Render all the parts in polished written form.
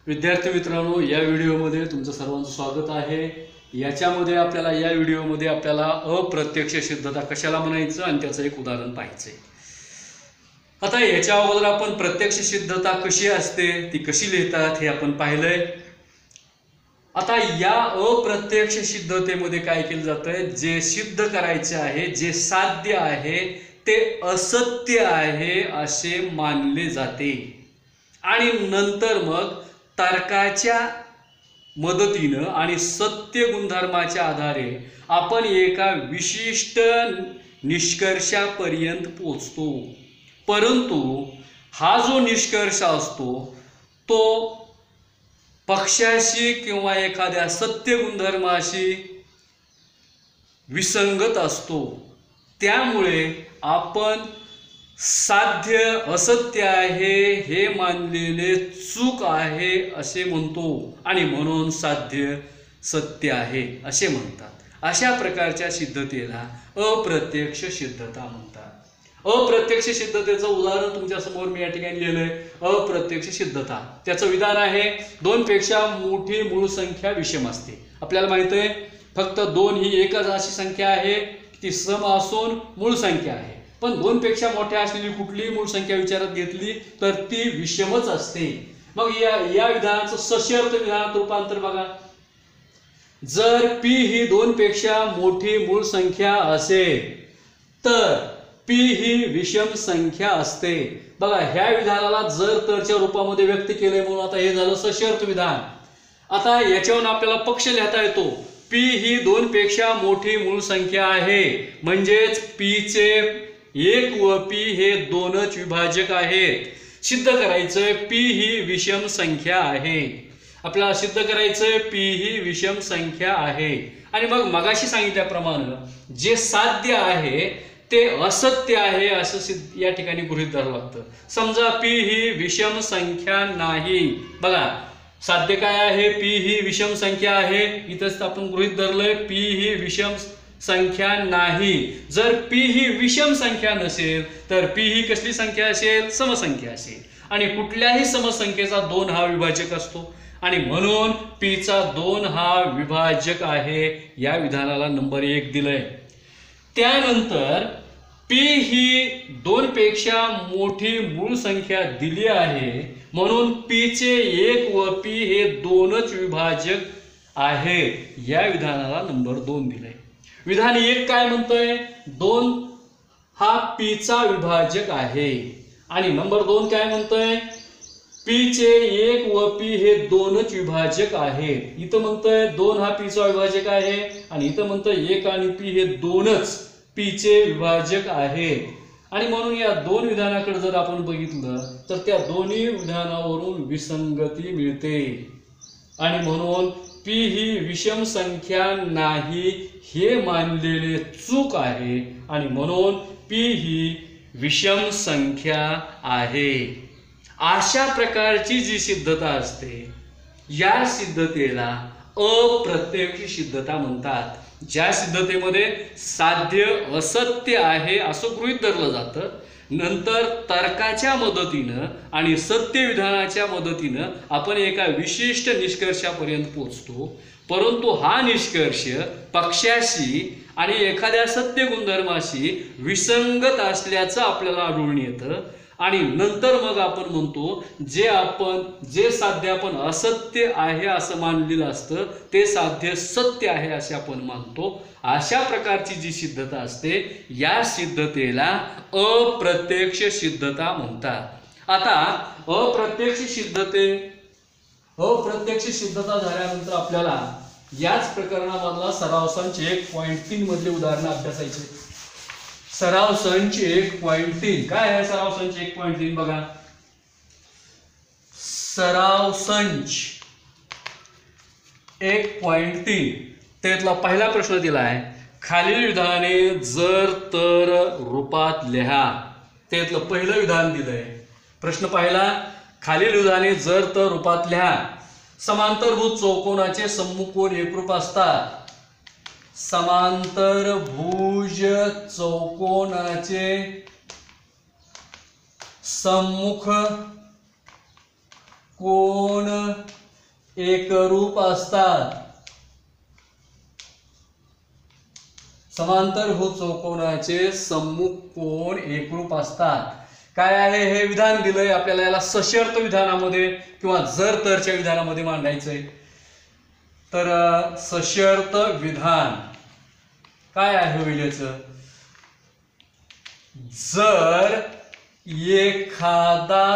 विद्यार्थी मित्रांनो, या व्हिडिओमध्ये तुमचं सर्वांचं स्वागत आहे। याच्यामध्ये या व्हिडिओमध्ये आपल्याला अप्रत्यक्ष सिद्धता कशाला म्हणायचं आणि त्याचं एक उदाहरण पाहायचंय। आता याच्या अगोदर आपण प्रत्यक्ष सिद्धता कशी असते, ती कशी लिहितात हे आपण पाहिलंय। आता या अप्रत्यक्ष सिद्धतेमध्ये काय केलं जातंय, जे सिद्ध करायचे आहे, जे साध्य आहे ते असत्य आहे असे मानले जाते आणि नंतर मग तर्काच्या मदतीने आणि सत्य गुणधर्माच्या आधारे आपण एका विशिष्ट निष्कर्षापर्यंत पोहोचतो। परंतु हा जो निष्कर्ष असतो तो पक्षाशी किंवा एखाद्या सत्य गुणधर्माशी विसंगत असतो। त्यामुळे आपण साध्य असत्य आहे हे मानलेले चूक आहे असे म्हणतो आणि म्हणून साध्य सत्य आहे असे म्हणतात। अशा प्रकारच्या सिद्धतेला अप्रत्यक्ष सिद्धता म्हणतात। अप्रत्यक्ष सिद्धतेचं उदाहरण तुमच्या समोर मी या ठिकाणी लिहिलंय। अप्रत्यक्ष सिद्धता त्याचं विधान आहे, 2 पेक्षा मोठी मूळ संख्या विषम असते। आपल्याला माहित आहे फक्त 2 ही एकच अशी संख्या आहे ती सम असून मूळ संख्या आहे, पण 2 पेक्षा मोठ्या असलेली कुठलीही मूळ संख्या विचारात घेतली तर ती विषमच असते। मग या विधानाचं सशर्त विधानात रूपांतर बघा। जर p ही 2 पेक्षा मोठी मूळ संख्या असेल तर p ही विषम संख्या असते। बघा, ह्या विधानाला जर तरच्या रूपामध्ये व्यक्त केले म्हणून आता हे झालं सशर्त विधान। आता याच्यावरून आपल्याला पक्ष लिहिता येतो। p ही 2 पेक्षा मोठी मूळ संख्या आहे, म्हणजेच p चे 1 व p हे 2च विभाजक आहेत। सिद्ध करायचंय p ही विषम संख्या आहे। आपल्याला सिद्ध करायचंय p ही विषम संख्या आहे आणि मग मगाशी सांगितल्याप्रमाणे जे साध्य आहे ते असत्य आहे असं या ठिकाणी गृहीत धरावं लागतं। समजा p ही विषम संख्या नाही। बघा, साध्य काय आहे, p ही विषम संख्या आहे। इथंच आपण गृहीत धरलंय p ही विषम संख्या नाही। जर p ही विषम संख्या नसेल तर p ही कसली संख्या असेल, समसंख्या असेल आणि कुठल्याही समसंख्येचा 2 हा विभाजक असतो आणि म्हणून p चा 2 हा विभाजक आहे। या विधानाला नंबर 1 दिलंय। त्यानंतर p ही 2 पेक्षा मोठी मूळ संख्या दिली आहे, म्हणून p चे 1 व p हे 2च विभाजक आहे। या विधानाला नंबर 2 दिलाय। विधान 1 काय म्हणतोय, 2 हा p चा विभाजक आहे आणि नंबर 2 काय म्हणतोय, p चे 1 व p हे 2च विभाजक आहे। इथं म्हणतोय 2 हा p चा विभाजक आहे आणि इथं म्हणतोय 1 आणि p हे 2च p चे विभाजक आहेत आणि म्हणून या 2 विधानाकडे जर आपण बघितलं तर त्या दोन्ही विधानावरून विसंगती मिळते आणि म्हणून p ही विषम संख्या नाही हे मानलेले चूक आहे आणि म्हणून p ही विषम संख्या आहे। अशा प्रकारची जी सिद्धता असते या सिद्धतेला अप्रत्यक्ष सिद्धता म्हणतात। ज्या सिद्धतेमध्ये साध्य असत्य आहे असं गृहीत धरलं जातं, नंतर तर्काच्या मदतीनं आणि सत्य विधानाच्या मदतीनं आपण एका विशिष्ट निष्कर्षापर्यंत पोहोचतो। परंतु हा निष्कर्ष पक्षाशी आणि एखाद्या सत्य गुणधर्माशी विसंगत असल्याचं आपल्याला आढळून येतं आणि नंतर मग आपण म्हणतो जे साध्य आपण असत्य आहे असं मानलेलं असतं ते साध्य सत्य आहे असे आपण मानतो। अशा प्रकारची जी सिद्धता असते या सिद्धतेला अप्रत्यक्ष सिद्धता म्हणतात। आता अप्रत्यक्ष सिद्धता झाल्यानंतर आपल्याला याच प्रकरणामधला सराव संच 1.3 मधले उदाहरण अभ्यासायचे। सराव संच 1.3 काय आहे? सराव संच 1.3 बघा, सराव संच 1.3 त्यातला पहिला प्रश्न दिला आहे, खालील विधाने जर तर रूपात लिहा। त्यातलं पहिलं विधान दिलंय। प्रश्न पहिला, खालील विधाने जर तर रूपात लिहा। समांतरभुज चौकोनाचे सम्मुख कोन एकरूप असतात। समांतरभुज चौकोनाचे सम्मुख कोन एकरूप असतात. समांतरभुज चौकोनाचे सम्मुख कोन एकरूप असतात. काय आहे हे विधान दिलंय आपल्याला. याला सशर्त विधानामध्ये किंवा जर तरच्या विधानामध्ये मांडायचंय. तर सशर्त विधान काय आहे होईल याचं. जर एखादा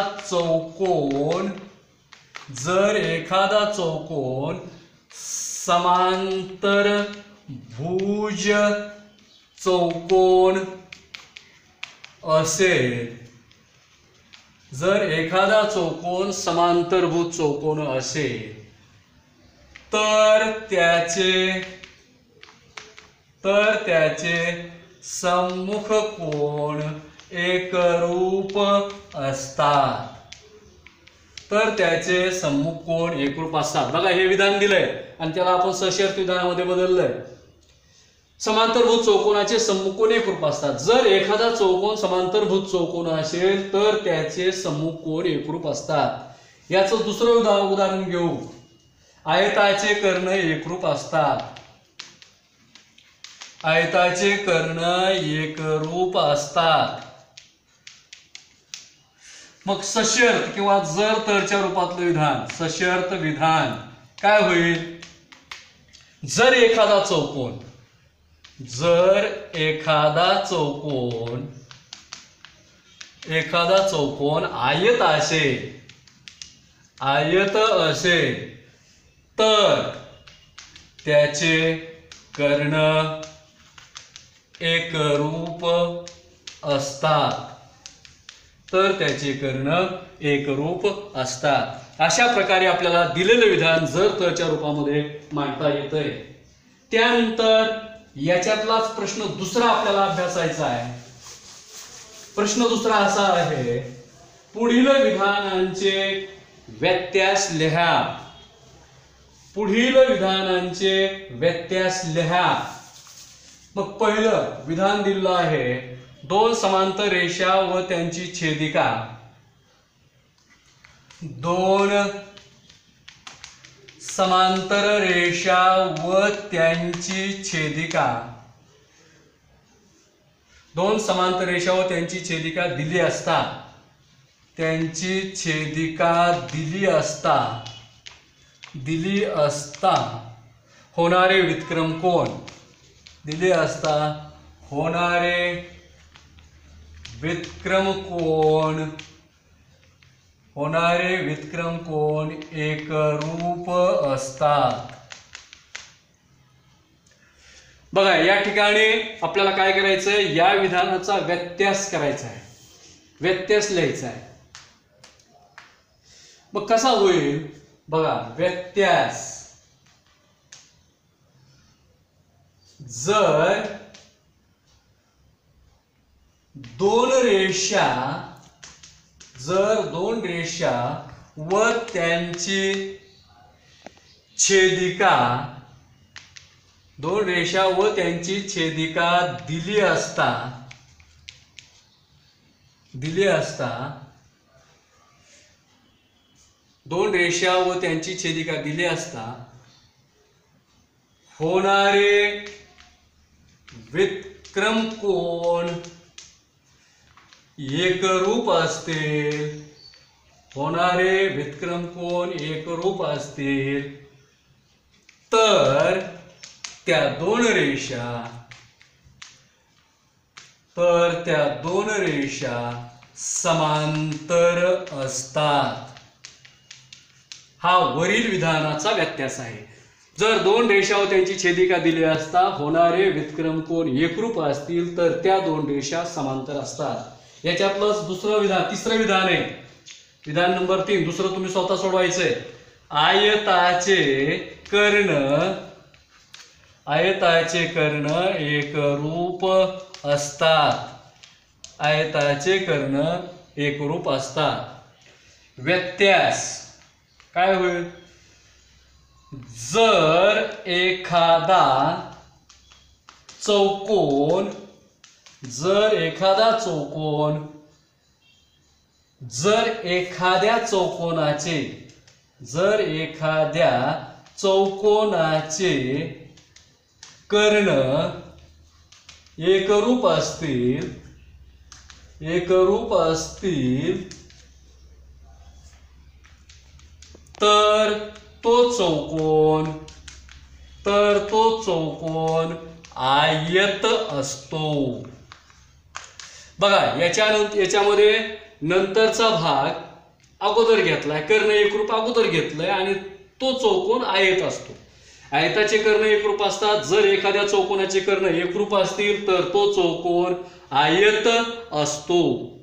चौकोन समांतरभुज चौकोन असेल, जर एखादा चौकोन समांतरभुज चौकोन असेल तर त्याचे सम्मुख कोन एकरूप असतात. बघा हे विधान दिलंय आणि त्याला आपण सशर्त विधानामध्ये बदललंय. समांतरभुज चौकोनाचे सम्मुख कोन एकरूप असतात. जर एखादा चौकोन समांतरभुज चौकोन असेल तर त्याचे सम्मुख कोन एकरूप असतात. याचं दुसरं उदाहरण घेऊ. आयताचे कर्ण एकरूप असतात. आयताचे कर्ण एकरूप असतात. मग सशर्त किंवा जर तरच्या रूपातलं विधान, सशर्त विधान काय होईल. जर एखादा चौकोन आयत असेल तर त्याचे कर्ण एकरूप असतात. अशा प्रकारे आपल्याला दिलेलं विधान जर तरच्या रूपामध्ये मांडता येतंय. त्यानंतर याच्यातलाच प्रश्न दुसरा आपल्याला अभ्यासायचा आहे. प्रश्न दुसरा असा आहे, पुढील विधानांचे व्यत्यास लिहा. मग पहिलं विधान दिलेलं आहे, दोन समांतर रेषा व त्यांची छेदिका. दोन समांतर रेषा व त्यांची छेदिका दिली असता होणारे व्युत्क्रम कोन एकरूप असतात. बघा या ठिकाणी आपल्याला काय करायचंय, या विधानाचा व्यत्यास करायचा आहे, व्यत्यास लिहायचा आहे. मग कसा होईल बघा व्यत्यास. जर दोन रेषा व त्यांची छेदिका दिली असता होणारे व्युत्क्रम कोन एकरूप असतील तर त्या दोन रेषा समांतर असतात. हा वरील विधानाचा व्यत्यास आहे. जर दोन रेषा व त्यांची छेदिका दिली असता होणारे व्युत्क्रम कोन एकरूप असतील तर त्या दोन रेषा समांतर असतात. याच्यातलंच दुसरं विधान, तिसरं विधान आहे, विधान नंबर 3. दुसरं तुम्ही स्वतः सोडवायचंय. आयताचे कर्ण एकरूप असतात. व्यत्यास काय होईल, जर एखादा चौकोन जर एखाद्या चौकोनाचे जर एखाद्या चौकोनाचे कर्ण एकरूप असतील तर तो चौकोन आयत असतो. बघा याच्यामध्ये नंतरचा भाग अगोदर घेतलाय, कर्ण एकरूप अगोदर घेतलंय आणि तो चौकोन आयत असतो. आयताचे कर्ण एकरूप असतात. जर एखाद्या चौकोनाचे कर्ण एकरूप असतील तर तो चौकोन आयत असतो.